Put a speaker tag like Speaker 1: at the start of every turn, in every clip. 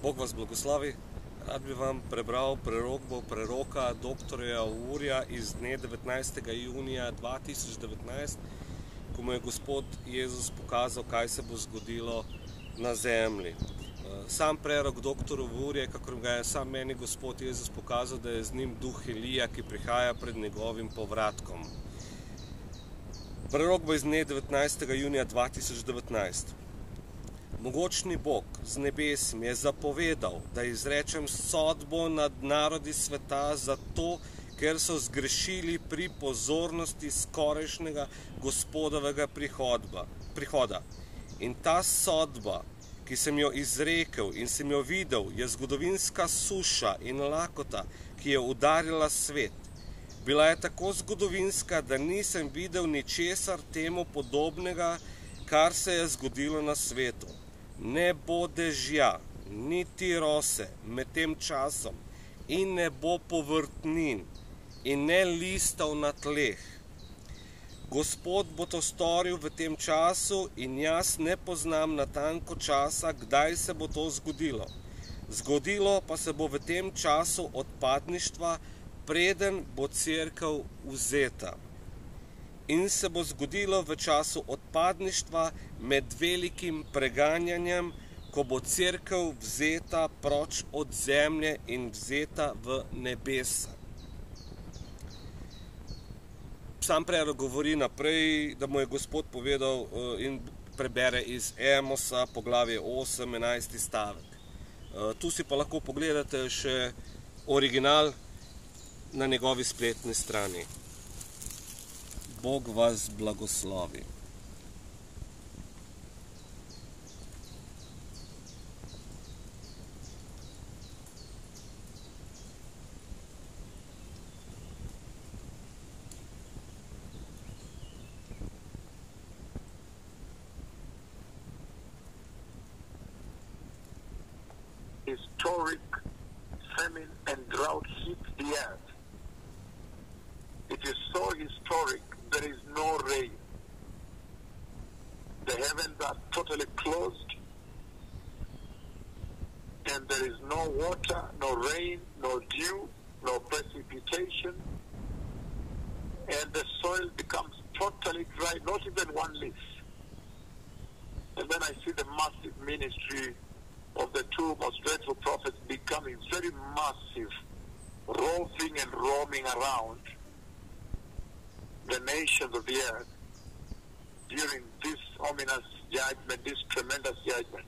Speaker 1: Bog vas blagoslovi. Rad bi vam prebral prerokbo preroka dr. Urija iz dne 19. junija 2019, ko mu je Gospod Jezus pokazal, kaj se bo zgodilo na zemlji. Sam prerok dr. Urija, kakor ga je sam meni Gospod Jezus pokazal, da je z njim duh Elija, ki prihaja pred njegovim povratkom. Prerokba iz dne 19. junija 2019. Mogočni Bog z nebes mi je zapovedal, da izrečem sodbo nad narodi sveta zato, ker so zgrešili pri pozornosti skorajšnjega Gospodovega prihoda. In ta sodba, ki sem jo izrekel in sem jo videl, je zgodovinska suša in lakota, ki je udarila svet. Bila je tako zgodovinska, da nisem videl ničesar temu podobnega, kar se je zgodilo na svetu. Ne bo dežja, niti rose med tem časom, in ne bo povrtnin, in ne listov na tleh. Gospod bo to storil v tem času in jaz ne poznam natanko časa, kdaj se bo to zgodilo. Zgodilo pa se bo v tem času odpadništva, preden bo cerkev vzeta. In se bo zgodilo v času odpadništva med velikim preganjanjem, ko bo cerkev vzeta proč od zemlje in vzeta v nebesa. Sam prerok govori naprej, da mu je Gospod povedal in prebere iz Amosa, poglavje 8, 11. stavek. Tu si pa lahko pogledate še original na njegovi spletni strani. Bog vas blagoslovi.
Speaker 2: Historic famine and drought hit the earth. It is so historic, there is no rain. The heavens are totally closed, and there is no water, no rain, no dew, no precipitation, and the soil becomes totally dry, not even one leaf. And then I see the massive ministry of the two most dreadful prophets becoming very massive, roving and roaming around the nations of the earth during this ominous judgment, this tremendous judgment.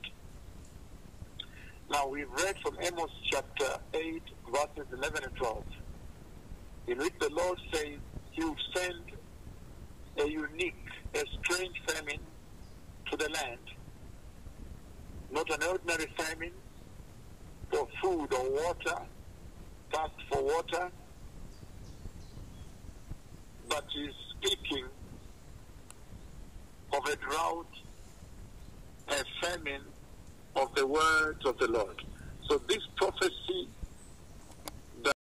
Speaker 2: Now we've read from Amos chapter 8, verses 11 and 12, in which the Lord says he will send a unique, a strange famine to the land. Not an ordinary famine for food or water, thirst for water, but he is speaking of a drought, a famine of the words of the Lord. So this prophecy